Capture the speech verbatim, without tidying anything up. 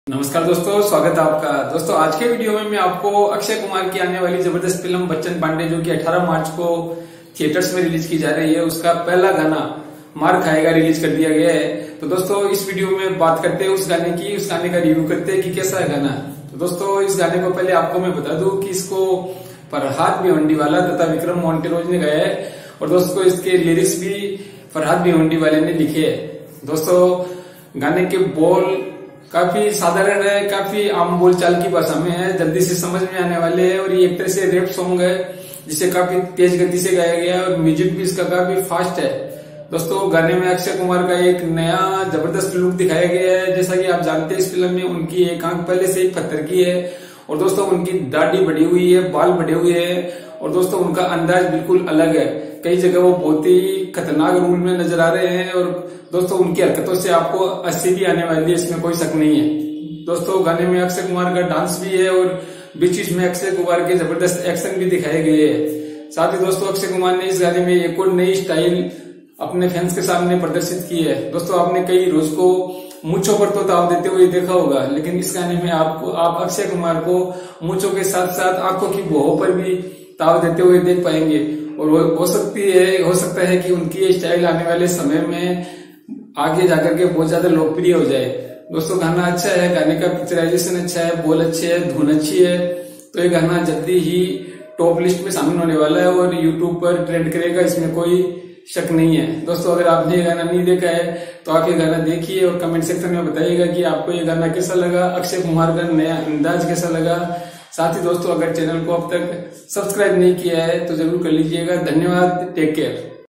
नमस्कार दोस्तों, स्वागत है आपका। दोस्तों आज के वीडियो में मैं आपको अक्षय कुमार की आने वाली जबरदस्त फिल्म बच्चन पांडे जो कि अठारह मार्च को थिएटर्स में रिलीज की जा रही है, उसका पहला गाना मार खाएगा रिलीज कर दिया गया है। तो दोस्तों इस वीडियो में बात करते हैं उस गाने की, उस गाने का रिव्यू करते हैं कि कैसा है गाना। तो दोस्तों इस गाने को पहले आपको मैं बता दूं कि इसको फरहाद भिवंडीवाला तथा विक्रम मोन्टेरोज ने गाया है और दोस्तों इसके लिरिक्स भी फरहाद भिवंडीवाला ने लिखे है। दोस्तों गाने के बोल काफी साधारण है, काफी आम बोलचाल की भाषा में है, जल्दी से समझ में आने वाले हैं और ये एक तरह से रैप सॉन्ग है जिसे काफी तेज गति से गाया गया है और म्यूजिक भी इसका काफी फास्ट है। दोस्तों गाने में अक्षय कुमार का एक नया जबरदस्त लुक दिखाया गया है। जैसा कि आप जानते हैं इस फिल्म में उनकी एक आंख पहले से ही पत्थर की है और दोस्तों उनकी दाढ़ी बढ़ी हुई है, बाल बढ़े हुए हैं और दोस्तों उनका अंदाज बिल्कुल अलग है। कई जगह वो बहुत ही खतरनाक रूल में नजर आ रहे हैं और दोस्तों उनकी हरकतों से आपको हंसी भी आने वाली है, इसमें कोई शक नहीं है। दोस्तों गाने में अक्षय कुमार का डांस भी है और बीच बीच में अक्षय कुमार के जबरदस्त एक्शन भी दिखाए गए हैं। साथ ही दोस्तों अक्षय कुमार ने इस गाने में एक और नई स्टाइल अपने फैंस के सामने प्रदर्शित की है। दोस्तों आपने कई रोज को मूंछों पर तो ताव देते हुए देखा होगा, लेकिन इस गाने में आपको आप अक्षय कुमार को मूंछों के साथ साथ आंखों की भौहों पर भी ताव देते हुए देख पाएंगे और हो सकती है हो सकता है कि उनकी ये स्टाइल आने वाले समय में आगे जाकर के बहुत ज्यादा लोकप्रिय हो जाए। दोस्तों गाना अच्छा है, गाने का पिक्चराइजेशन अच्छा है, बोल अच्छे है, धुन अच्छी है, तो ये गाना जल्दी ही टॉप लिस्ट में शामिल होने वाला है और यूट्यूब पर ट्रेंड करेगा, इसमें कोई शक नहीं है। दोस्तों अगर आपने ये गाना नहीं देखा है तो आप ये गाना देखिए और कमेंट सेक्शन में बताइएगा कि आपको ये गाना कैसा लगा, अक्षय कुमार का नया अंदाज कैसा लगा। साथ ही दोस्तों अगर चैनल को अब तक सब्सक्राइब नहीं किया है तो जरूर कर लीजिएगा। धन्यवाद, टेक केयर।